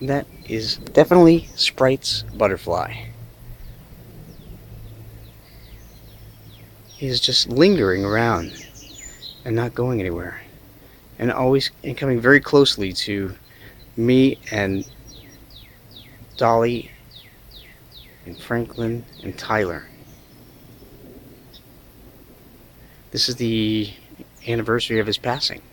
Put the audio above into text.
That is definitely Sprite's butterfly. He is just lingering around and not going anywhere, and coming very closely to me and Dolly and Franklin and Tyler. This is the anniversary of his passing.